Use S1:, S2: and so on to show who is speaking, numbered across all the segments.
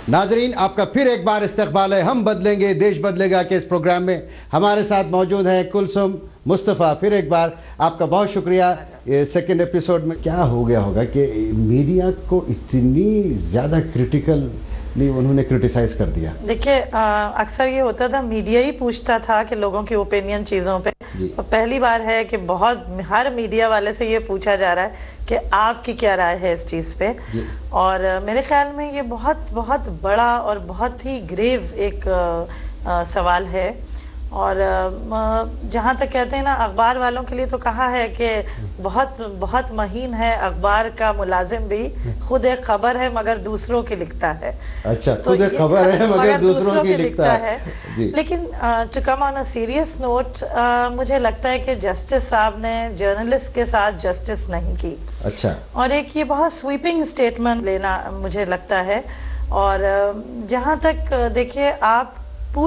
S1: ناظرین آپ کا پھر ایک بار استقبال ہے ہم بدلیں گے دیش بدلے گا کے اس پروگرام میں ہمارے ساتھ موجود ہیں کلثوم مصطفیٰ. پھر ایک بار آپ کا بہت شکریہ. سیکنڈ ایپیسوڈ میں کیا ہو گیا ہوگا کہ میڈیا کو اتنی زیادہ کرٹیکل انہوں نے کرٹیسائز کر دیا؟
S2: دیکھیے اکثر یہ ہوتا تھا میڈیا ہی پوچھتا تھا کہ لوگوں کی اوپینین چیزوں پہ. اور پہلی بار ہے کہ ہر میڈیا والے سے یہ پوچھا جا رہا ہے کہ آپ کی کیا رائے ہے اس چیز پہ. اور میرے خیال میں یہ بہت بہت بڑا اور بہت ہی گریو ایک سوال ہے. اور جہاں تک کہتے ہیں نا اخبار والوں کے لیے تو کہا ہے کہ بہت بہت مہین ہے اخبار کا ملازم بھی، خود ایک خبر ہے مگر دوسروں کی لکھتا ہے.
S1: اچھا خود ایک خبر ہے مگر دوسروں کی لکھتا ہے.
S2: لیکن to come on a serious note مجھے لگتا ہے کہ جسٹس صاحب نے جرنلسٹ کے ساتھ جسٹس نہیں کی.
S1: اچھا.
S2: اور ایک یہ بہت سویپنگ اسٹیٹمنٹ لینا مجھے لگتا ہے. اور جہاں تک دیکھیے آپ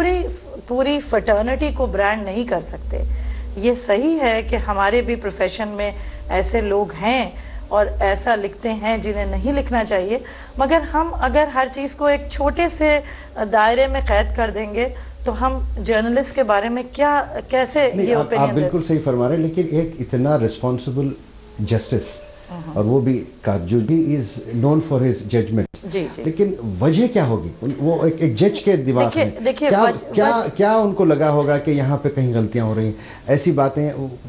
S2: پوری فٹرنٹی کو برانڈ نہیں کر سکتے. یہ صحیح ہے کہ ہمارے بھی پروفیشن میں ایسے لوگ ہیں اور ایسا لکھتے ہیں جنہیں نہیں لکھنا چاہیے، مگر ہم اگر ہر چیز کو ایک چھوٹے سے دائرے میں قید کر دیں گے تو ہم جرنلسٹ کے بارے میں کیسے یہ اوپینین؟
S1: آپ بالکل صحیح فرما رہے ہیں، لیکن ایک اتنا رسپانسبل جسٹس اور وہ بھی کاجولی is known for his judgement, لیکن وجہ کیا ہوگی؟ وہ ایک جج کے دماغ میں کیا ان کو لگا ہوگا کہ یہاں پہ کہیں غلطیاں ہو رہی ہیں؟ ایسی باتیں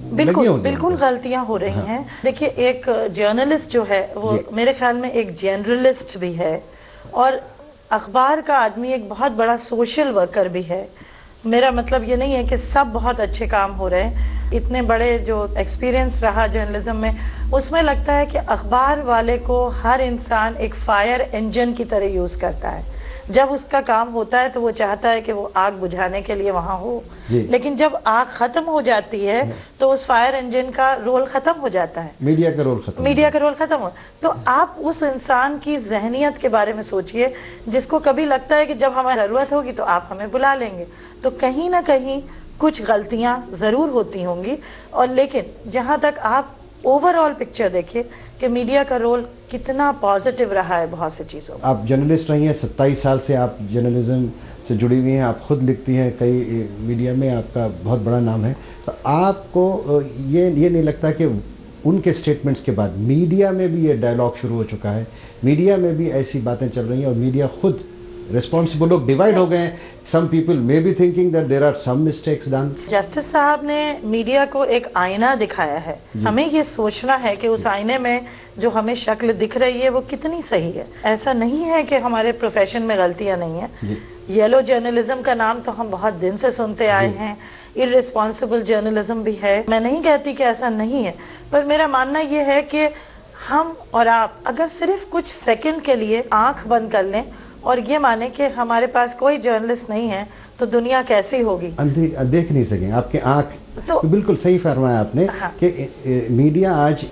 S2: بالکل غلطیاں ہو رہی ہیں. دیکھیے ایک جرنلسٹ جو ہے وہ میرے خیال میں ایک جنرلسٹ بھی ہے اور اخبار کا آدمی ایک بہت بڑا سوشل ورکر بھی ہے. میرا مطلب یہ نہیں ہے کہ سب بہت اچھے کام ہو رہے ہیں. اتنے بڑے جو ایکسپیرینس رہا جرنلزم میں اس میں لگتا ہے کہ اخبار والے کو ہر انسان ایک فائر انجن کی طرح یوز کرتا ہے. جب اس کا کام ہوتا ہے تو وہ چاہتا ہے کہ وہ آگ بجھانے کے لیے وہاں ہو، لیکن جب آگ ختم ہو جاتی ہے تو اس فائر انجن کا رول ختم ہو جاتا ہے، میڈیا کا رول ختم ہو. تو آپ اس انسان کی ذہنیت کے بارے میں سوچئے جس کو کبھی لگتا ہے کہ جب ہمیں ضرورت ہوگی تو آپ ہمیں بلا لیں گے. تو کہیں نہ کہیں کچھ غلطیاں ضرور ہوتی ہوں گی. اور لیکن جہاں تک آپ اوور آل پکچر دیکھیں کہ میڈیا کا رول کتنا پازیٹیو رہا ہے بہت سی چیزوں.
S1: آپ جرنلسٹ رہی ہیں، 27 سال سے آپ جرنلزم سے جڑی ہوئی ہیں، آپ خود لکھتی ہیں، کئی میڈیا میں آپ کا بہت بڑا نام ہے. تو آپ کو یہ نہیں لگتا کہ ان کے سٹیٹمنٹس کے بعد میڈیا میں بھی یہ ڈائلاگ شروع ہو چکا ہے، میڈیا میں بھی ایسی باتیں چل رہی ہیں اور میڈیا خود ریسپانسبل لوگ ڈیوائڈ ہو گئے ہیں؟ some people may be thinking that there are some mistakes done.
S2: Justice صاحب نے میڈیا کو ایک آئینہ دکھایا ہے. ہمیں یہ سوچنا ہے کہ اس آئینے میں جو ہمیں شکل دکھ رہی ہے وہ کتنی صحیح ہے. ایسا نہیں ہے کہ ہمارے پروفیشن میں غلطیاں نہیں ہیں. یلو جرنلزم کا نام تو ہم بہت دن سے سنتے آئے ہیں، irresponsible جرنلزم بھی ہے. میں نہیں کہتی کہ ایسا نہیں ہے، پر میرا ماننا یہ ہے کہ ہم اور آپ اگر صرف کچھ سیکنڈ کے لیے آنکھ بند کر لیں اور یہ مانے کہ ہمارے پاس کوئی جرنلسٹ نہیں ہے تو دنیا کیسی ہوگی؟
S1: دیکھ نہیں سکیں. آپ کے آنکھ تو بالکل صحیح فرمایا آپ نے کہ میڈیا آج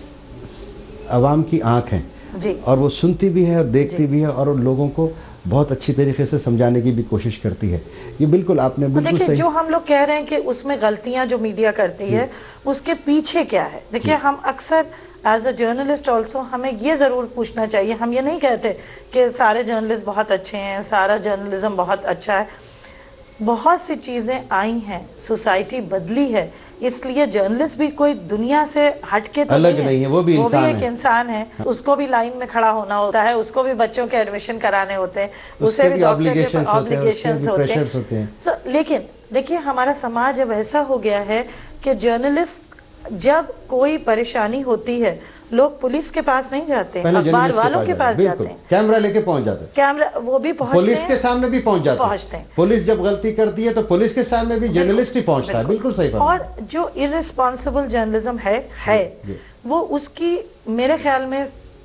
S1: عوام کی آنکھ ہے اور وہ سنتی بھی ہے اور دیکھتی بھی ہے اور لوگوں کو بہت اچھی طریقے سے سمجھانے کی بھی کوشش کرتی ہے. یہ بالکل آپ نے بالکل
S2: صحیح. جو ہم لوگ کہہ رہے ہیں کہ اس میں غلطیاں جو میڈیا کرتی ہے اس کے پیچھے کیا ہے؟ دیکھیے ہم اکثر ایز اے جرنلسٹ آلسو ہمیں یہ ضرور پوچھنا چاہیے. ہم یہ نہیں کہتے کہ سارے جرنلسٹ بہت اچھے ہیں، سارا جرنلزم بہت اچھا ہے. بہت سی چیزیں آئی ہیں، سوسائٹی بدلی ہے، اس لیے جرنلسٹ بھی کوئی دنیا سے ہٹ کے تو نہیں ہے، وہ بھی ایک انسان ہے. اس کو بھی لائن میں کھڑا ہونا ہوتا ہے، اس کو بھی بچوں کے ایڈمیشن کرانے ہوتے ہیں، اسے بھی ڈاکٹر کے آبلیگیشنز ہوتے ہیں. لیکن دیکھیے ہمارا سماج اب ایسا ہو گیا ہے کہ جرنلسٹ جب کوئی پریشانی ہوتی ہے لوگ پولیس کے پاس نہیں جاتے، اخبار والوں کے پاس جاتے ہیں،
S1: کیمرہ لے کے پہنچ جاتے ہیں.
S2: کیمرہ وہ بھی پہنچتے ہیں،
S1: پولیس کے سامنے بھی پہنچتے ہیں. پولیس جب غلطی کرتی ہے تو پولیس کے سامنے بھی جرنلسٹ ہی پہنچتا ہے. بالکل صحیح فرمایا.
S2: اور جو irresponsible جرنلزم ہے وہ اس کی میرے خیال میں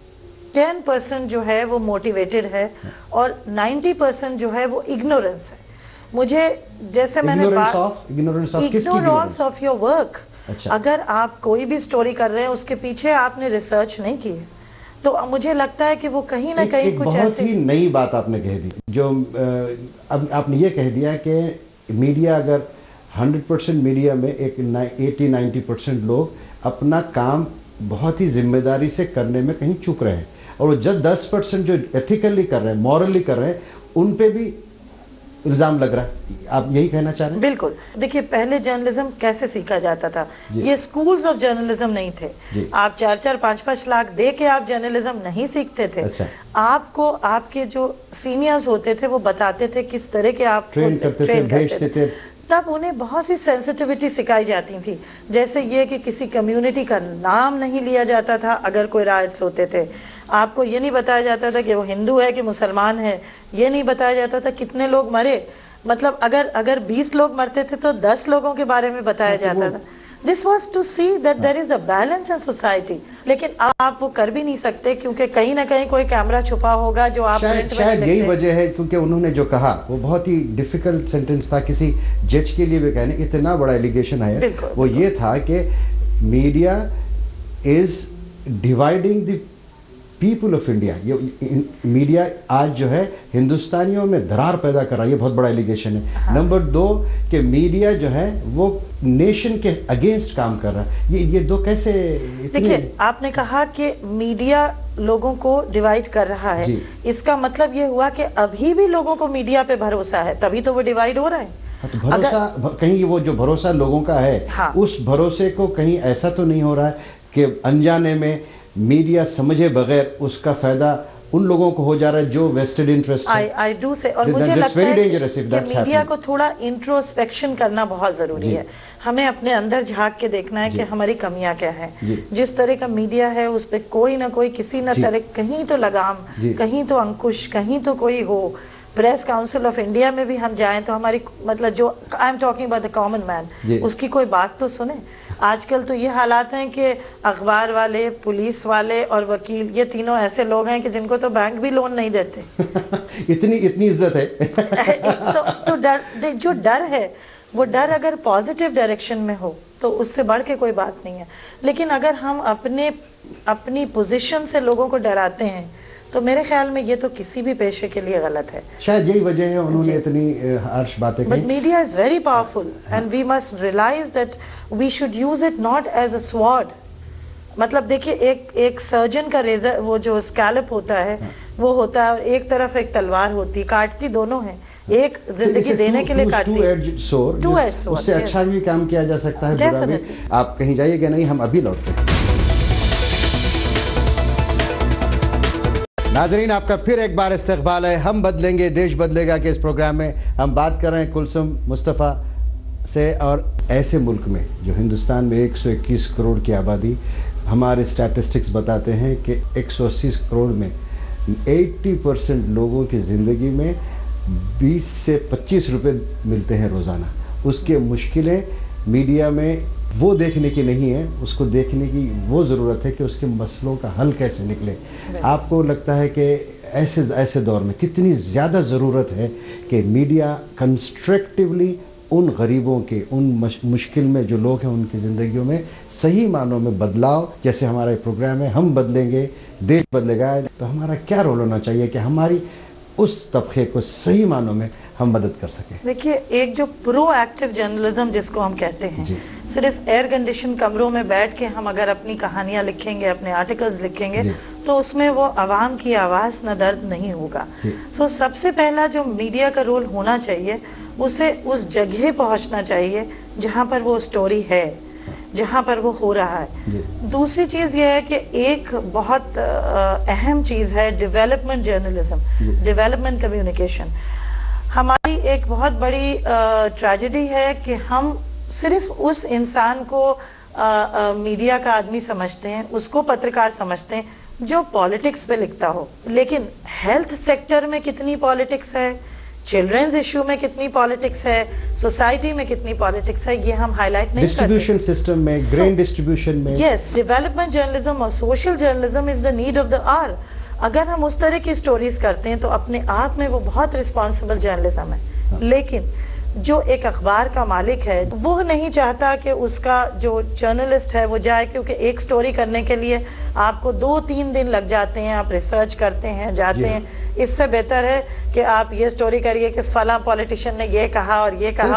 S2: 10% جو ہے وہ موٹیویٹڈ ہے اور 90% جو ہے وہ اگنورنس ہے. مجھے جیسے میں نے ignorance of your work. اگر آپ کوئی بھی سٹوری کر رہے ہیں اس کے پیچھے آپ نے ریسرچ نہیں کی ہے تو مجھے لگتا ہے کہ وہ کہیں نہ کہیں کچھ ایسے.
S1: بہت ہی نئی بات آپ نے کہہ دی جو اب آپ نے یہ کہہ دیا کہ میڈیا اگر 100% میڈیا میں ایک 80-90% لوگ اپنا کام بہت ہی ذمہ داری سے کرنے میں کہیں چک رہے ہیں اور وہ 10% جو ایتھیکلی کر رہے ہیں، مورلی کر رہے ہیں، ان پہ بھی الزام لگ رہا ہے. آپ یہی کہنا چاہ رہے ہیں؟
S2: بالکل. دیکھیے پہلے جرنلزم کیسے سیکھا جاتا تھا, یہ سکولز آف جرنلزم نہیں تھے. آپ 4-4-5-5 لاکھ دے کے آپ جرنلزم نہیں سیکھتے تھے. آپ کو آپ کے جو سینئرز ہوتے تھے وہ بتاتے تھے کس طرح کے آپ
S1: ٹرین کرتے تھے.
S2: تب انہیں بہت سی سینسٹیوٹی سکھائی جاتی تھی, جیسے یہ کہ کسی کمیونٹی کا نام نہیں لیا جاتا تھا اگر کوئی رائٹس ہوتے تھے. آپ کو یہ نہیں بتایا جاتا تھا کہ وہ ہندو ہے کہ مسلمان ہے, یہ نہیں بتایا جاتا تھا کتنے لوگ مرے, مطلب اگر 20 لوگ مرتے تھے تو 10 لوگوں کے بارے میں بتایا جاتا تھا. This was to see that there is a balance in society. لیکن آپ وہ کر بھی نہیں سکتے کیونکہ کہیں نہ کہیں کوئی کیمرہ چھپا ہوگا جو آپ
S1: شاید یہی وجہ ہے, کیونکہ انہوں نے جو کہا وہ بہت ہی ڈیفیکلٹ سینٹنس تھا کسی جج کے لیے بھی کہنے, اتنا بڑا ایلیگیشن ہے. وہ یہ تھا کہ media is dividing the people of India. یہ میڈیا آج جو ہے ہندوستانیوں میں درار پیدا کر رہا ہے, یہ بہت بڑا ایلیگیشن ہے. نمبر 2 کہ میڈیا جو ہے وہ نیشن کے اگینسٹ کام کر رہا ہے. یہ دو کیسے؟
S2: دیکھیے آپ نے کہا کہ میڈیا لوگوں کو ڈیوائیڈ کر رہا ہے, اس کا مطلب یہ ہوا کہ ابھی بھی لوگوں کو میڈیا پہ بھروسہ ہے, تبھی تو وہ ڈیوائیڈ ہو رہا ہے.
S1: بھروسہ کہیں وہ جو بھروسہ لوگوں کا ہے اس بھروسے کو کہیں ایسا تو نہیں ہو رہا ہے کہ انجانے میں میڈیا سمجھے بغیر اس کا فائدہ ان لوگوں کو ہو جا رہا ہے جو ویسٹڈ انٹرسٹ ہے.
S2: I do say, اور مجھے لگتا ہے کہ میڈیا کو تھوڑا انٹروسپیکشن کرنا بہت ضروری ہے. ہمیں اپنے اندر جھانک کے دیکھنا ہے کہ ہماری کمیاں کیا ہیں. جس طرح کا میڈیا ہے اس پہ کوئی نہ کوئی کسی نہ طرح کہیں تو لگام, کہیں تو انکش, کہیں تو کوئی ہو. پریس کاؤنسل آف انڈیا میں بھی ہم جائیں تو ہماری مطلب جو I am talking about the common man, اس کی کوئی بات تو سنیں. آج کل تو یہ حالات ہیں کہ اخبار والے, پولیس والے اور وکیل, یہ تینوں ایسے لوگ ہیں کہ جن کو تو بینک بھی لون نہیں دیتے.
S1: اتنی عزت ہے.
S2: تو جو ڈر ہے وہ ڈر اگر پازیٹیو ڈائریکشن میں ہو تو اس سے بڑھ کے کوئی بات نہیں ہے. لیکن اگر ہم اپنی پوزیشن سے لوگوں کو ڈراتے ہیں تو میرے خیال میں یہ تو کسی بھی پیشے کے لیے غلط ہے.
S1: شاید یہی وجہ ہے انہوں نے اتنی ہارش باتیں
S2: کہیں. But media is very powerful and we must realize that we should use it not as a sword. مطلب دیکھیے ایک سرجن کا ریزر, وہ جو اسکیلپ ہوتا ہے وہ ہوتا ہے, اور ایک طرف ایک تلوار ہوتی, کاٹتی دونوں ہیں, ایک زندگی دینے کے لیے کاٹتی ہے.
S1: اس سے اچھا بھی کام کیا جا سکتا ہے, برا بھی. آپ کہیں جائیے گا نہیں, ہم ابھی لوٹتے ہیں. ناظرین آپ کا پھر ایک بار استقبال ہے ہم بدلیں گے دیش بدلے گا کے اس پروگرام میں. ہم بات کر رہے ہیں کلثوم مصطفیٰ سے, اور ایسے ملک میں جو ہندوستان میں 121 کروڑ کی آبادی, ہمارے سٹیٹسٹکس بتاتے ہیں کہ 180 کروڑ میں 80% لوگوں کی زندگی میں 20 سے 25 روپے ملتے ہیں روزانہ. اس کے مشکلیں میڈیا میں وہ دیکھنے کی نہیں ہے, اس کو دیکھنے کی وہ ضرورت ہے کہ اس کے مسئلوں کا حل کیسے نکلے. آپ کو لگتا ہے کہ ایسے دور میں کتنی زیادہ ضرورت ہے کہ میڈیا کنسٹرکٹیولی ان غریبوں کے, ان مشکل میں جو لوگ ہیں ان کی زندگیوں میں صحیح معنوں میں بدلاؤ, جیسے ہمارا یہ پروگرام ہے ہم بدلیں گے دیش بدلے گا, تو ہمارا کیا رول ہونا چاہیے کہ ہماری اس طبقے کو صحیح معنوں میں ہم مدد کر سکیں.
S2: دیکھیے ایک جو پرو ایکٹیو جرنلزم جس کو ہم کہتے ہیں, صرف ایئر کنڈیشن کمروں میں بیٹھ کے ہم اگر اپنی کہانیاں لکھیں گے, اپنے آرٹیکلز لکھیں گے, تو اس میں وہ عوام کی آواز نہ درد نہیں ہوگا. سو سب سے پہلا جو میڈیا کا رول ہونا چاہیے, اسے اس جگہ پہنچنا چاہیے جہاں پر وہ سٹوری ہے, جہاں پر وہ ہو رہا ہے. دوسری چیز یہ ہے کہ ایک بہت اہم چیز ہے ڈیولپمنٹ جرنلزم, ڈیولپمنٹ کمیونیکیشن. ہماری ایک بہت بڑی ٹریجڈی ہے کہ ہم صرف اس انسان کو میڈیا کا آدمی سمجھتے ہیں, اس کو پترکار سمجھتے ہیں جو پالیٹکس پہ لکھتا ہو. لیکن ہیلتھ سیکٹر میں کتنی پالیٹکس ہے, چلڈرنز ایشو میں کتنی پالیٹکس ہے, سوسائٹی میں کتنی پالیٹکس ہے, یہ ہم ہائی لائٹ نہیں کرتے.
S1: ڈسٹریبیوشن سسٹم میں, گرین ڈسٹریبیوشن میں.
S2: یس, ڈیولپمنٹ جرنلزم اور social journalism is the need of the hour. اگر ہم اس طرح کی سٹوریز کرتے ہیں تو اپنے آپ میں وہ بہت رسپانسبل جرنلزم ہے. لیکن جو ایک اخبار کا مالک ہے وہ نہیں چاہتا کہ اس کا جو جرنلسٹ ہے وہ جائے, کیونکہ ایک سٹوری کرنے کے لیے آپ کو 2-3 دن لگ جاتے ہیں, آپ ریسرچ کرتے ہیں, جاتے ہیں. اس سے بہتر ہے کہ آپ یہ سٹوری کریے کہ فلاں پولیٹیشین نے یہ کہا اور یہ کہا.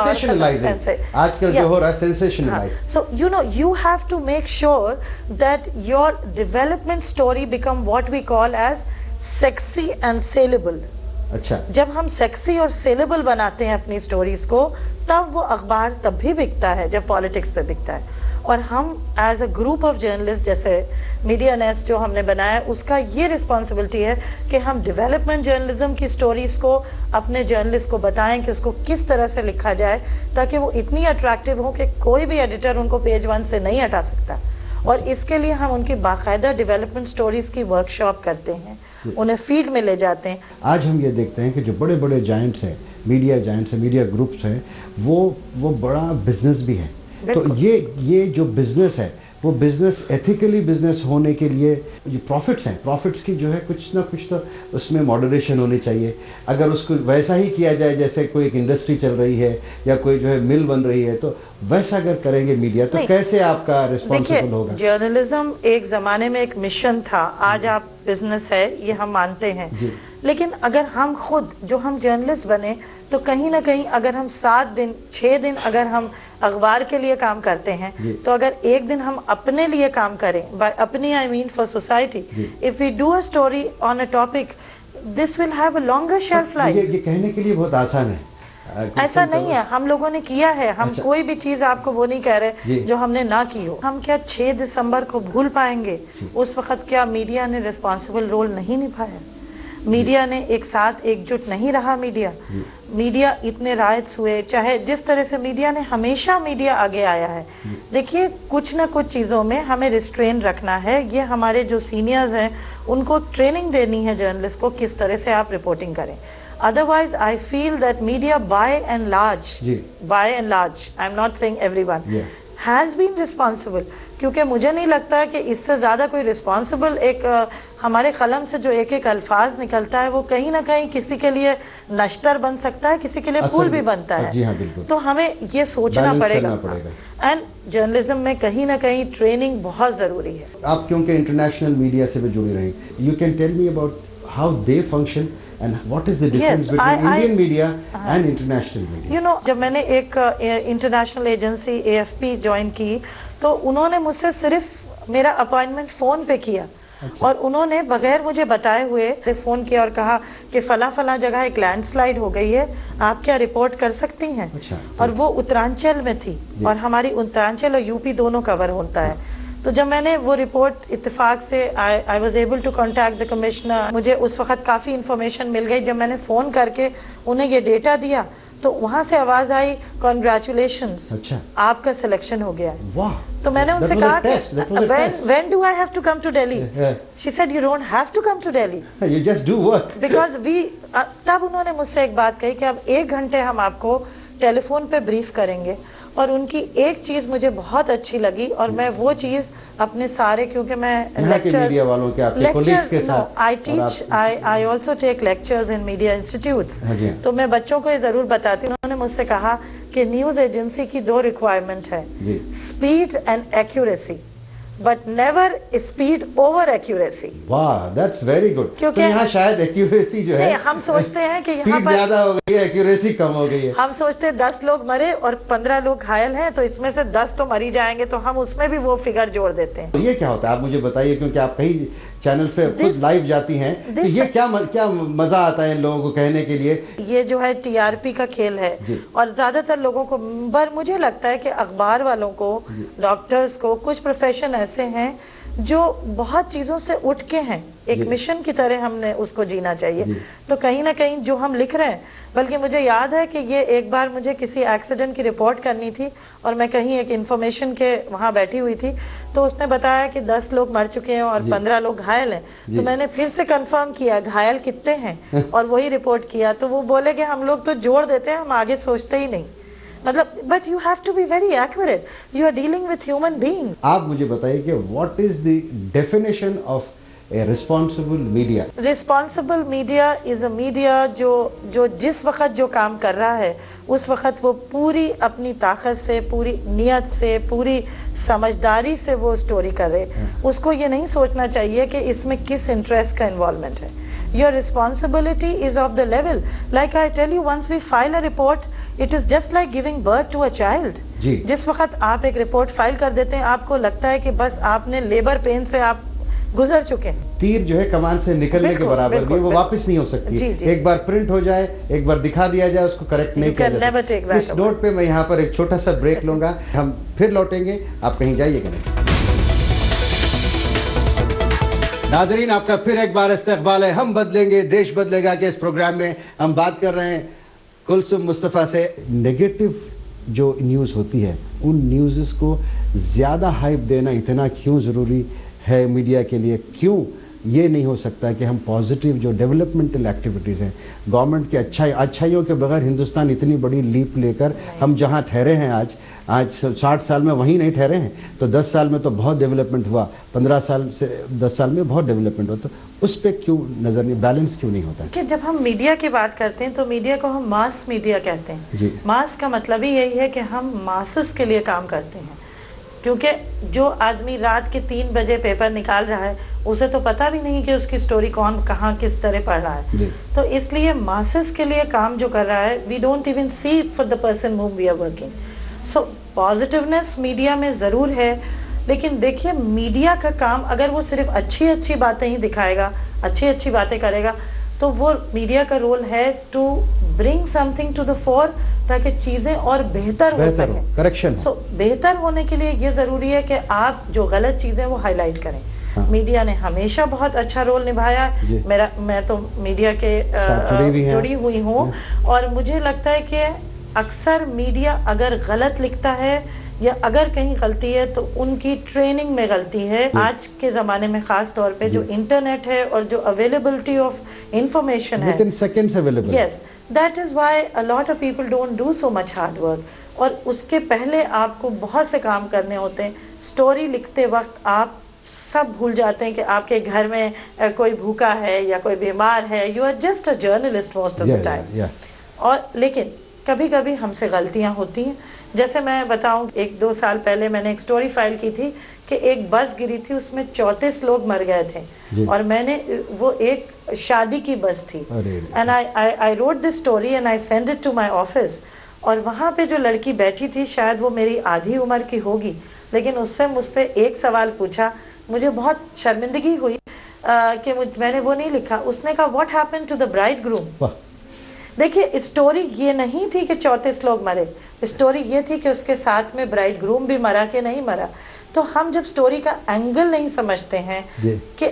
S1: آج کل جو ہو رہا ہے sensationalise.
S2: So you have to make sure that your development story become what we call as sexy and saleable.
S1: اچھا.
S2: جب ہم سیکسی اور سیلیبل بناتے ہیں اپنی سٹوریز کو تب وہ اخبار تب بھی بکتا ہے جب پالیٹکس پہ بکتا ہے. اور ہم as a group of journalist جیسے میڈیا نیسٹ جو ہم نے بنایا اس کا یہ رسپانسبلٹی ہے کہ ہم ڈیولپمنٹ جرنلزم کی سٹوریز کو اپنے جرنلسٹ کو بتائیں کہ اس کو کس طرح سے لکھا جائے تاکہ وہ اتنی اٹریکٹیو ہو کہ کوئی بھی ایڈیٹر ان کو پیج 1 سے نہیں ہٹا سکتا. اور اس کے لیے ہم ان کی باقاعدہ ڈیولپمنٹ سٹوریز کی ورکشاپ کرتے ہیں, انہیں فیلڈ میں لے جاتے ہیں.
S1: آج ہم یہ دیکھتے ہیں کہ جو بڑے بڑے جائنٹس ہیں, میڈیا جائنٹس ہیں, میڈیا گروپس ہیں, وہ بڑا بزنس بھی ہے. تو یہ جو بزنس ہے وہ بزنس ایتھیکلی بزنس ہونے کے لیے جو پروفٹس ہیں, پروفٹس کی جو ہے کچھ نہ کچھ تو اس میں ماڈریشن ہونی چاہیے. اگر اس کو ویسا ہی کیا جائے جیسے کوئی ایک انڈسٹری چل رہی ہے یا کوئی جو ہے مل بن رہی ہے تو ویسا اگر کریں گے میڈیا تو کیسے آپ کا رسپانسبل ہوگا؟
S2: جرنلزم ایک زمانے میں ایک مشن تھا, آج آپ بزنس ہے یہ ہم مانتے ہیں. لیکن اگر ہم خود جو ہم جرنلسٹ بنے تو کہیں نہ کہیں اگر ہم 7 دن 6 دن اگر ہم اخبار کے لیے کام کرتے ہیں تو اگر ایک دن ہم اپنے لیے کام کریں, اپنی I mean for society, if we do a story on a topic, this will have a longer shelf life.
S1: یہ کہنے کے لیے بہت آسان ہے,
S2: ایسا نہیں ہے, ہم لوگوں نے کیا ہے. ہم کوئی بھی چیز آپ کو وہ نہیں کہہ رہے جو ہم نے نہ کی ہو. ہم کیا 6 دسمبر کو بھول پائیں گے؟ اس وقت کیا میڈیا نے رسپانسبل رول نہیں نبھایا؟ میڈیا نے ایک ساتھ ایک جٹ نہیں رہا. میڈیا اتنے رائٹس ہوئے, چاہے جس طرح سے میڈیا نے ہمیشہ میڈیا آگے آیا ہے. دیکھیے کچھ نہ کچھ چیزوں میں ہمیں ریسٹرین رکھنا ہے. یہ ہمارے جو سینئرز ہیں ان کو ٹریننگ دینی ہے جرنلسٹ کو کس طرح سے آپ رپورٹنگ کریں. Otherwise, I feel that media by and large, I'm not saying everyone, has been responsible. کیونکہ مجھے نہیں لگتا کہ اس سے زیادہ کوئی رسپانسبل ایک ہمارے قلم سے جو ایک ایک الفاظ نکلتا ہے وہ کہیں نہ کہیں کسی کے لیے نشتر بن سکتا ہے, کسی کے لیے پھول بھی بنتا ہے. تو ہمیں یہ سوچنا پڑے گا. اینڈ جرنلزم میں کہیں نہ کہیں ٹریننگ بہت ضروری ہے.
S1: آپ کیونکہ انٹرنیشنل میڈیا سے بھی جڑی رہی, you can tell me about how they function and what is the difference between Indian media and international media?
S2: You know, جب میں نے ایک انٹرنیشنل ایجنسی AFP جوائن کی تو انہوں نے مجھ سے صرف میرا اپوائنٹمنٹ فون پہ کیا اور انہوں نے بغیر مجھے بتائے ہوئے فون کیا اور کہا کہ فلاں فلاں جگہ ایک لینڈ سلائیڈ ہو گئی ہے, آپ کیا رپورٹ کر سکتی ہیں؟ اور وہ اترانچل میں تھی اور ہماری اترانچل اور UP دونوں کور ہوتا ہے. تو جب میں نے وہ رپورٹ اتفاق سے I was able to contact the commissioner, مجھے اس وقت کافی انفارمیشن مل گئی. جب میں نے فون کر کے انہیں یہ ڈیٹا دیا تو وہاں سے آواز آئی کنگریچولیشنز, آپ کا سلیکشن ہو گیا ہے. تو میں نے ان سے کہا when do I have to come to Delhi? She said you don't have to come to Delhi.
S1: You just do work.
S2: Because تب انہوں نے مجھ سے ایک بات کہی کہ اب 1 گھنٹے ہم آپ کو ٹیلی فون پہ بریف کریں گے. اور ان کی ایک چیز مجھے بہت اچھی لگی اور میں وہ چیز اپنے سارے, کیونکہ میں I also take lectures in media institutes, تو میں بچوں کو یہ ضرور بتاتی ہوں. انہوں نے مجھ سے کہا کہ نیوز ایجنسی کی 2 ریکوائرمنٹ ہے, speed and accuracy, but never speed over accuracy.
S1: واہ, that's very good. کیونکہ یہاں شاید ایکوریسی جو ہے
S2: ہم سوچتے ہیں کہ یہاں
S1: پر زیادہ ہو گئی ہے, ایکوریسی کم ہو گئی ہے.
S2: ہم سوچتے ہیں 10 لوگ مرے اور 15 لوگ گھائل ہیں تو اس میں سے 10 تو مری جائیں گے, تو ہم اس میں بھی وہ فگر جوڑ دیتے ہیں.
S1: یہ کیا ہوتا ہے آپ مجھے بتائیے, کیونکہ آپ کئی چینلز پہ خود لائیو جاتی ہیں, کہ یہ کیا مزہ آتا ہے ان لوگوں کو کہنے کے لیے. یہ
S2: جو ہے TRP کا کھیل ہے اور زیادہ تر لوگوں کو, مجھے لگتا ہے کہ اخبار والوں کو, ڈاکٹرز کو, کچھ پروفیشن ایسے ہیں جو بہت چیزوں سے اٹھ کے ہیں, ایک مشن کی طرح ہم نے اس کو جینا چاہیے. تو کہیں نہ کہیں جو ہم لکھ رہے ہیں, بلکہ مجھے یاد ہے کہ یہ ایک بار مجھے کسی ایکسیڈنٹ کی رپورٹ کرنی تھی اور میں کہیں ایک انفارمیشن کے وہاں بیٹھی ہوئی تھی, تو اس نے بتایا کہ 10 لوگ مر چکے ہیں اور 15 لوگ گھائل ہیں. تو میں نے پھر سے کنفرم کیا گھائل کتنے ہیں اور وہی رپورٹ کیا, تو وہ بولے کہ ہم لوگ تو جوڑ دیتے ہیں, ہم آگے سوچتے ہی نہیں. مطلب but you have to be very accurate, you are dealing with human being.
S1: آپ مجھے بتائیے کہ what is the definition of a responsible media?
S2: Responsible media is a media جو جس وقت جو کام کر رہا ہے اس وقت وہ پوری اپنی طاقت سے, پوری نیت سے, پوری سمجھداری سے وہ سٹوری کر رہے. اس کو یہ نہیں سوچنا چاہیے کہ اس میں کس انٹرسٹ کا انوالومنٹ ہے. Your responsibility is of the level. Like I tell you, once we file a report, it is just like giving birth to a child. جس وقت آپ ایک رپورٹ فائل کر دیتے ہیں, آپ کو لگتا ہے کہ بس آپ نے لیبر پین سے آپ गुजर चुके हैं।
S1: तीर जो है कमान से निकलने के बराबर भी है, वो वापस नहीं हो सकती। एक बार प्रिंट हो जाए, एक बार दिखा दिया जाए, उसको करेक्ट नहीं किया जा सकता। इस नोट पे मैं यहाँ पर एक छोटा सा ब्रेक लूंगा, हम फिर लौटेंगे, आप कहीं जाइएगा नहीं। नाजरीन, आपका फिर एक बार इस्तकबाल है हम बदलेंगे देश बदलेगा के इस प्रोग्राम में हम बात कर रहे हैं कुलसुम मुस्तफ़ा से। नेगेटिव जो न्यूज़ होती है, उन न्यूज़ को ज़्यादा हाइप देना इतना क्यों ज़रूरी है मीडिया के लिए? क्यों ये नहीं हो सकता कि हम पॉजिटिव जो डेवलपमेंटल एक्टिविटीज़ हैं, गवर्नमेंट की अच्छाइयों के बगैर हिंदुस्तान इतनी बड़ी लीप लेकर हम जहाँ ठहरे हैं आज 60 साल में वहीं नहीं ठहरे हैं, तो 10 साल में तो बहुत डेवलपमेंट हुआ, 15 साल से 10 साल में बहुत डेवलपमेंट हुआ, तो उस पर क्यों नज़र नहीं, बैलेंस क्यों नहीं होता?
S2: कि जब हम मीडिया की बात करते हैं तो मीडिया को हम मास मीडिया कहते हैं। मास का मतलब ही यही है कि हम मासेस के लिए काम करते हैं, क्योंकि जो आदमी रात के 3 बजे पेपर निकाल रहा है उसे तो पता भी नहीं कि उसकी स्टोरी कौन कहाँ किस तरह पढ़ रहा है, तो इसलिए मासेस के लिए काम जो कर रहा है, we don't even see for the person whom we are working। So positiveness media में ज़रूर है, लेकिन देखिए मीडिया का काम अगर वो सिर्फ अच्छी बातें ही दिखाएगा, अच्छी बातें करेगा, तो वो मीडिया का रोल है to bring something to the fore, ताकि चीज़ें और बेहतर हो सकें, करेक्शन। सो बेहतर होने के लिए ये ज़रूरी है कि आप जो गलत चीज़ें वो हाईलाइट करें। मीडिया ने हमेशा बहुत अच्छा रोल निभाया, मैं तो मीडिया के जुड़ी हुई हूँ, और मुझे लगता है कि अक्सर मीडिया अगर गलत लिखता है या अगर कहीं गलती है तो उनकी ट्रेनिंग में गलती है। आज के ज़माने में ख़ास तौर पे जो इंटरनेट है और जो अवेलेबिलिटी ऑफ इंफॉर्मेशन है,
S1: within seconds available,
S2: yes, that is why a lot of people don't do so much hard work। और उसके पहले आपको बहुत से काम करने होते हैं। स्टोरी लिखते वक्त आप सब भूल जाते हैं कि आपके घर में कोई भूखा है या कोई बीमार है। You are just a journalist most of the time. और लेकिन कभी कभी हमसे गलतियां होती हैं। जैसे मैं बताऊं, 1-2 साल पहले मैंने एक स्टोरी फाइल की थी कि एक बस गिरी थी, उसमें 34 लोग मर गए थे, और मैंने वो एक शादी की बस थी, and I wrote this story and I send it to my office. और वहाँ पे जो लड़की बैठी थी, शायद वो मेरी आधी उम्र की होगी, लेकिन उससे मुझसे एक सवाल पूछा, मुझे बहुत शर्मिंदगी हुई कि मैंने वो नहीं लिखा। उसने कहा what happened to the bridegroom. देखिए, स्टोरी ये नहीं थी कि 34 लोग मरे, स्टोरी ये थी कि उसके साथ में ब्राइड ग्रूम भी मरा कि नहीं मरा। तो हम जब स्टोरी का एंगल नहीं समझते हैं कि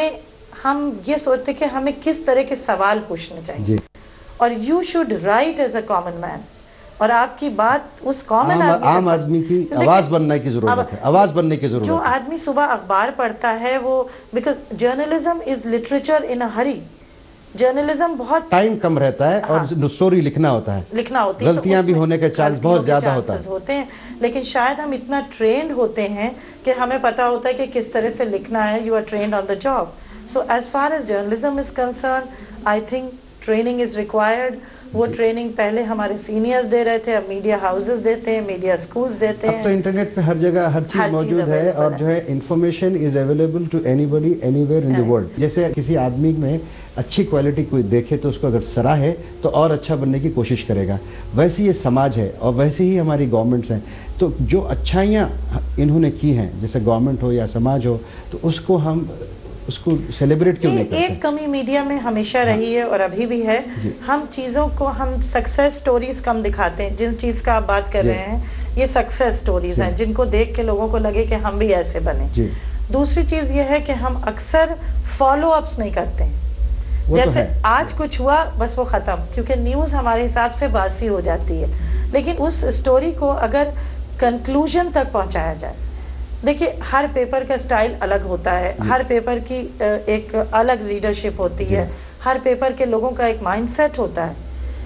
S2: हम ये सोचते कि हमें किस तरह के सवाल पूछने चाहिए, और you should write as a common man, और आपकी बात उस कॉमन
S1: आम आदमी की आवाज बनने की जरूरत है, आवाज बनने की जरूरत है।
S2: जो आदमी सुबह अखबार पढ़ता है वो, because journalism is literature in a hurry. Journalism बहुत
S1: टाइम कम रहता है, और स्टोरी लिखना होती है, गलतियां भी होने के चांस बहुत ज्यादा
S2: होते हैं, लेकिन शायद हम इतना ट्रेंड होते हैं कि हमें पता होता है कि किस तरह से लिखना है। You are trained on the job. So as far as journalism is concerned, I think training is required. वो ट्रेनिंग पहले हमारे सीनियर्स दे रहे थे, अब मीडिया हाउसेस देते हैं, मीडिया स्कूल्स देते हैं।
S1: अब तो इंटरनेट पे हर जगह हर चीज मौजूद है, और जो है information is available to anybody anywhere in the world. जैसे किसी आदमी में अच्छी क्वालिटी कोई देखे तो उसको अगर सराहे तो और अच्छा बनने की कोशिश करेगा। वैसे ये समाज है, और वैसे ही हमारी गवर्नमेंट्स हैं। तो जो अच्छाइयाँ इन्होंने की हैं, जैसे गवर्नमेंट हो या समाज हो, तो उसको हम उसको सेलिब्रेट क्यों नहीं करते?
S2: एक कमी मीडिया में हमेशा रही है और अभी भी है। हम चीज़ों को, हम सक्सेस स्टोरीज कम दिखाते हैं। जिन चीज़ का आप बात कर रहे हैं, ये सक्सेस स्टोरीज हैं जिनको देख के लोगों को लगे कि हम भी ऐसे बने। दूसरी चीज़ ये है कि हम अक्सर फॉलो अप्स नहीं करते हैं। जैसे तो आज कुछ हुआ, बस वो ख़त्म, क्योंकि न्यूज़ हमारे हिसाब से बासी हो जाती है। लेकिन उस स्टोरी को अगर कंक्लूजन तक पहुँचाया जाए, देखिए हर पेपर का स्टाइल अलग होता है, हर पेपर की एक अलग लीडरशिप होती है, हर पेपर के लोगों का एक माइंडसेट होता है।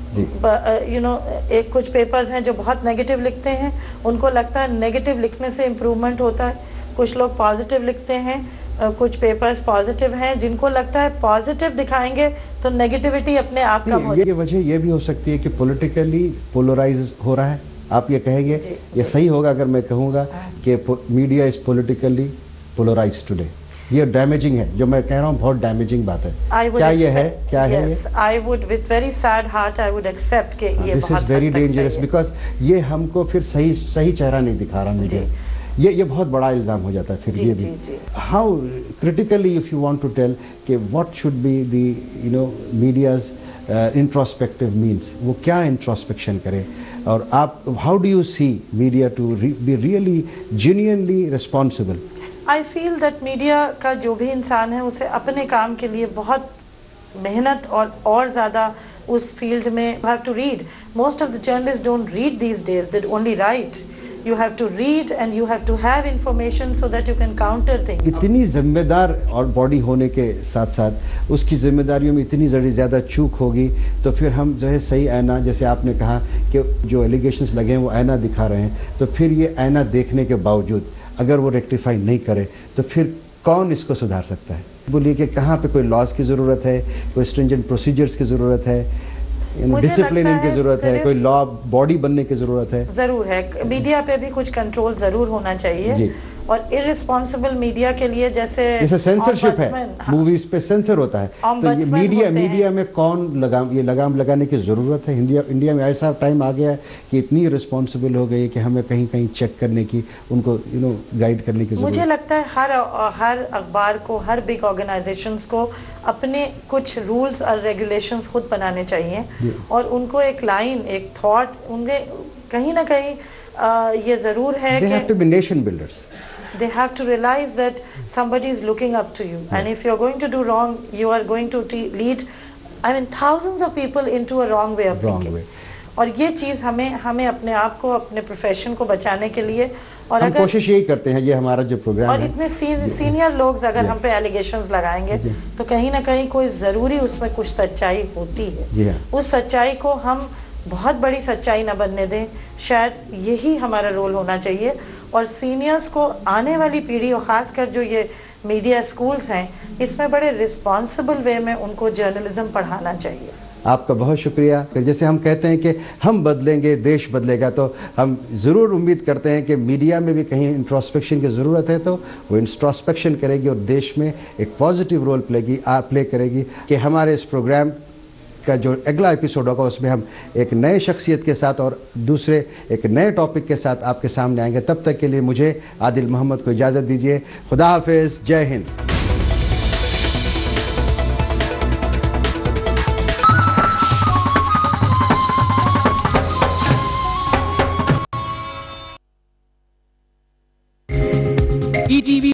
S2: एक कुछ पेपर्स हैं जो बहुत नेगेटिव लिखते हैं, उनको लगता है नेगेटिव लिखने से इम्प्रूवमेंट होता है। कुछ लोग पॉजिटिव लिखते हैं, कुछ पेपर्स पॉजिटिव हैं जिनको लगता है पॉजिटिव दिखाएंगे तो नेगेटिविटी अपने आप कम हो जाएगी।
S1: ये वजह ये भी हो सकती है कि पॉलिटिकली पोलराइज हो रहा है। आप ये कहेंगे, ये सही होगा अगर मैं कहूँगा कि media is politically polarised today? ये डैमेजिंग है, जो मैं कह रहा हूँ बहुत डैमेजिंग बात है। क्या ये है? क्या है ये?
S2: I would with very sad heart I would accept कि ये
S1: This is very dangerous because ये हमको फिर सही चेहरा नहीं दिखा रहा मीडिया। یہ بہت بڑا الزام ہو جاتا ہے پھر یہ بھی. How critically if you want to tell کہ what should be the media's introspective means, وہ کیا انٹراسپیکشن کرے, اور آپ how do you see media to be really genuinely responsible?
S2: I feel that media کا جو بھی انسان ہے اسے اپنے کام کے لیے بہت محنت اور زیادہ اس فیلڈ میں you have to read. Most of the journalists don't read these days, they only write. You have to read and you have to have information so that you can counter things.
S1: اتنی ذمہ دار اور body ہونے کے ساتھ ساتھ اس کی ذمہ داریوں میں اتنی زیادہ چوک ہوگی تو پھر ہم جو ہے صحیح آئینہ, جیسے آپ نے کہا کہ جو ایلیگیشنز لگے ہیں وہ آئینہ دکھا رہے ہیں, تو پھر یہ آئینہ دیکھنے کے باوجود اگر وہ ریکٹیفائی نہیں کرے تو پھر کون اس کو سدھار سکتا ہے؟ بولیے کہ کہاں پہ کوئی لاز کی ضرورت ہے, کوئی اسٹرنجنٹ پروسیجرز کی ضرورت ہے, ڈسپلن کی ضرورت ہے, کوئی لا باڈی بننے کی ضرورت ہے.
S2: ضرور ہے, میڈیا پہ بھی کچھ کنٹرول ضرور ہونا چاہیے. اور ارسپانسبل میڈیا کے لیے جیسے
S1: سینسرشپ ہے, موویز پہ سینسر ہوتا ہے, تو یہ میڈیا میں کون لگام لگانے کی ضرورت ہے؟ انڈیا میں ایسا ٹائم آ گیا ہے کہ اتنی رسپانسبل ہو گئی کہ ہمیں کہیں کہیں چیک کرنے کی, ان کو گائیڈ کرنے کی ضرورت ہے.
S2: مجھے لگتا ہے ہر اخبار کو, ہر بگ آرگنائزیشنز کو اپنے کچھ رولز اور ریگولیشنز خود بنانے چاہیے, اور ان کو ایک لائن, ایک تھاٹ, ان کے کہیں نہ کہیں یہ ضرور ہے کہ
S1: they have to be nation builders.
S2: They have to realize that somebody is looking up to you, and if you are going to do wrong, you are going to lead, thousands of people into a wrong way of thinking. اور یہ چیز ہمیں اپنے آپ کو, اپنے profession کو بچانے کے لیے, اور
S1: ہم کوشش یہی کرتے ہیں, یہ ہمارا جو پروگرام ہے,
S2: اور اتنے سینئر لوگ اگر ہم پہ ایلیگیشنز لگائیں گے تو کہیں نہ کہیں کوئی ضروری اس میں کچھ سچائی ہوتی ہے. اس سچائی کو ہم بہت بڑی سچائی نہ بننے دیں, شاید یہی ہمارا رول ہونا چاہیے. اور سینئرز کو, آنے والی پیڑھی, اور خاص کر جو یہ میڈیا اسکولز ہیں, اس میں بڑے رسپانسبل وے میں ان کو جرنلزم پڑھانا چاہیے.
S1: آپ کا بہت شکریہ. جیسے ہم کہتے ہیں کہ ہم بدلیں گے دیش بدلے گا, تو ہم ضرور امید کرتے ہیں کہ میڈیا میں بھی کہیں انٹراسپیکشن کی ضرورت ہے تو وہ انٹراسپیکشن کرے گی اور دیش میں ایک پازیٹیو رول پلے کرے گی. کہ ہمارے اس پروگرام کا جو اگلا ایپیسوڈ ہوگا اس میں ہم ایک نئے شخصیت کے ساتھ اور دوسرے ایک نئے ٹاپک کے ساتھ آپ کے سامنے آئیں گے. تب تک کے لیے مجھے عادل محمد کو اجازت دیجیے. خدا حافظ. جے ہند.